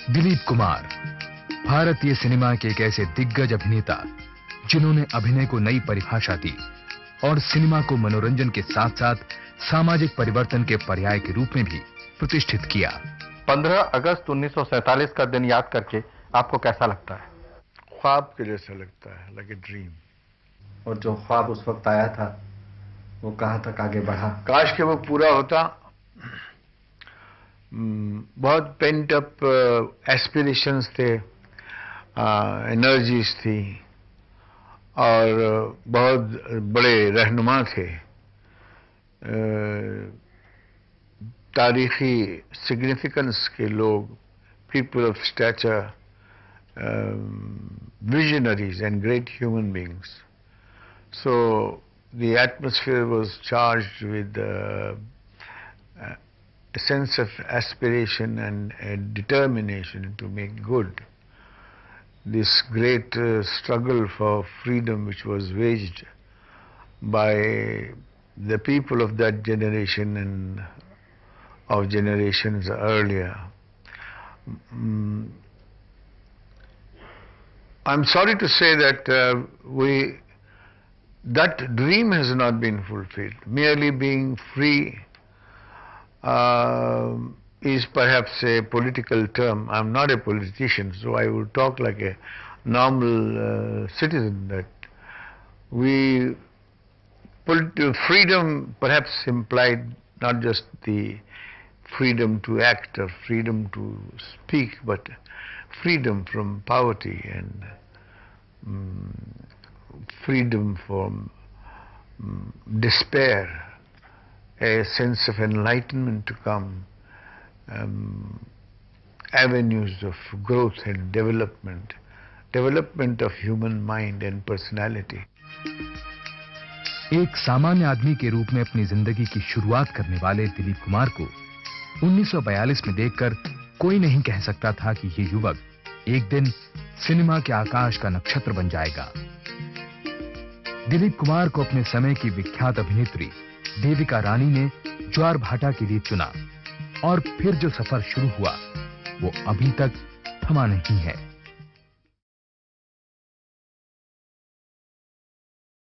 दिलीप कुमार भारतीय सिनेमा के एक ऐसे दिग्गज अभिनेता जिन्होंने अभिनय को नई परिभाषा दी और सिनेमा को मनोरंजन के साथ साथ सामाजिक परिवर्तन के पर्याय के रूप में भी प्रतिष्ठित किया। 15 अगस्त 1947 का दिन याद करके आपको कैसा लगता है? ख्वाब के जैसा लगता है, लाइक ए ड्रीम। और जो ख्वाब उस वक्त आया था वो कहां तक आगे बढ़ा? काश के वो पूरा होता। बहुत पेंट अप एस्पिरेशंस थे, एनर्जीज थी और बहुत बड़े रहनुमा थे। तारीखी सिग्निफिकेंस के लोग, people of stature, visionaries and great human beings. So the atmosphere was charged with a sense of aspiration and a determination to make good. This great struggle for freedom which was waged by the people of that generation and of generations earlier. I'm sorry to say that that dream has not been fulfilled. Merely being free is perhaps a political term. I'm not a politician, so I will talk like a normal citizen. That freedom perhaps implied not just the freedom to act or freedom to speak, but freedom from poverty and freedom from despair, a sense of enlightenment to come, avenues of growth and development of human mind and personality. एक सामान्य आदमी के रूप में अपनी जिंदगी की शुरुआत करने वाले दिलीप कुमार को 1942 में देखकर कोई नहीं कह सकता था कि ये युवक एक दिन सिनेमा के आकाश का नक्षत्र बन जाएगा। दिलीप कुमार को अपने समय की विख्यात अभिनेत्री देविका रानी ने ज्वार भाटा के लिए चुना और फिर जो सफर शुरू हुआ वो अभी तक थमा नहीं है।